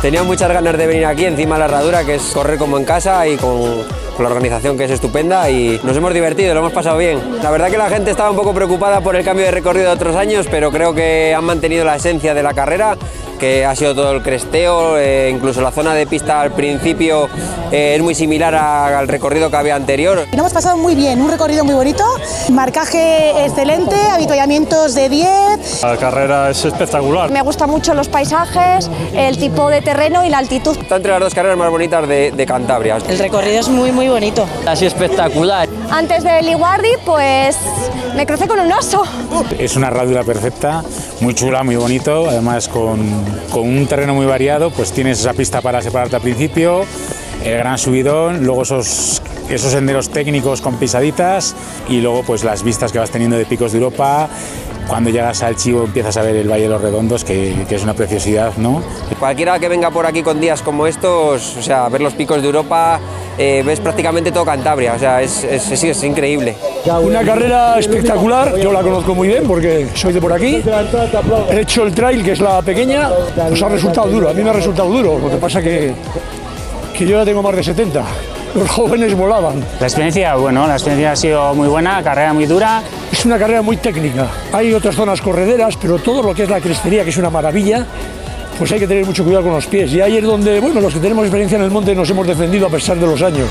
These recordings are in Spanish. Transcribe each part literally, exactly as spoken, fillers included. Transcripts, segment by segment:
Tenía muchas ganas de venir aquí, encima la herradura, que es correr como en casa y con, con la organización que es estupenda, y nos hemos divertido, lo hemos pasado bien. La verdad que la gente estaba un poco preocupada por el cambio de recorrido de otros años, pero creo que han mantenido la esencia de la carrera, que ha sido todo el cresteo, eh, incluso la zona de pista al principio eh, es muy similar a, al recorrido que había anterior. Lo hemos pasado muy bien, un recorrido muy bonito, marcaje excelente, avituallamientos de diez. La carrera es espectacular. Me gustan mucho los paisajes, el tipo de terreno y la altitud. Está entre las dos carreras más bonitas de, de Cantabria. El recorrido es muy muy bonito. Ha sido espectacular. Antes del Liguardi, pues me crucé con un oso. Es una herradura perfecta, muy chula, muy bonito, además con con un terreno muy variado, pues tienes esa pista para separarte al principio, el gran subidón, luego esos, esos senderos técnicos con pisaditas y luego pues las vistas que vas teniendo de picos de Europa. Cuando llegas al Chivo empiezas a ver el Valle de los Redondos, que, que es una preciosidad, ¿no? Cualquiera que venga por aquí con días como estos, o sea, ver los picos de Europa, eh, ves prácticamente todo Cantabria, o sea, es, es, es, es increíble. Una carrera espectacular, yo la conozco muy bien porque soy de por aquí. He hecho el trail, que es la pequeña, nos ha resultado duro, a mí me ha resultado duro, lo que pasa que, que yo ya tengo más de setenta. Los jóvenes volaban. La experiencia, bueno, la experiencia ha sido muy buena, carrera muy dura. Es una carrera muy técnica. Hay otras zonas correderas, pero todo lo que es la crestería, que es una maravilla, pues hay que tener mucho cuidado con los pies. Y ahí es donde, bueno, los que tenemos experiencia en el monte nos hemos defendido a pesar de los años.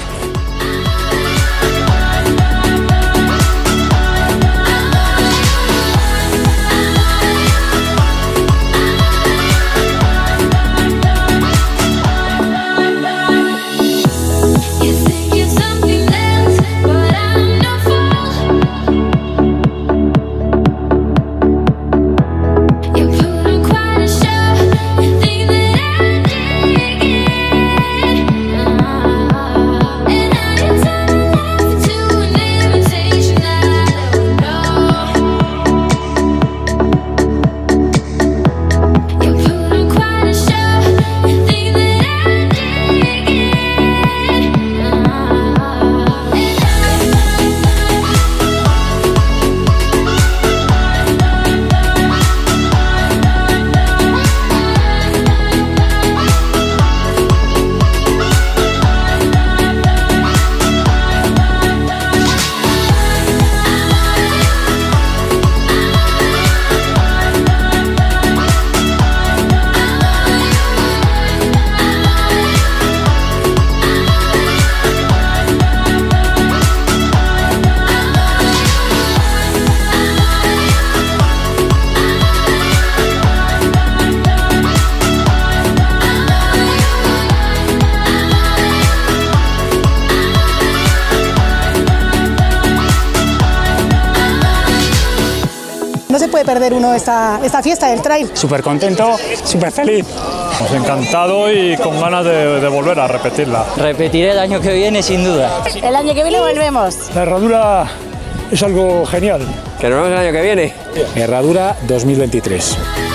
No se puede perder uno esta, esta fiesta del trail. Súper contento, súper feliz. Nos ha encantado y con ganas de, de volver a repetirla. Repetiré el año que viene sin duda. El año que viene volvemos. La herradura es algo genial. Que nos vemos el año que viene. Herradura dos mil veintitrés.